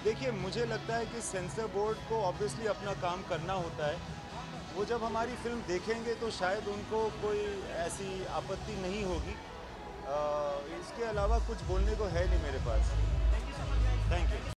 देखिए, मुझे लगता है कि सेंसर बोर्ड को ऑब्वियसली अपना काम करना होता है। वो जब हमारी फ़िल्म देखेंगे तो शायद उनको कोई ऐसी आपत्ति नहीं होगी। इसके अलावा कुछ बोलने को है नहीं मेरे पास। Thank you.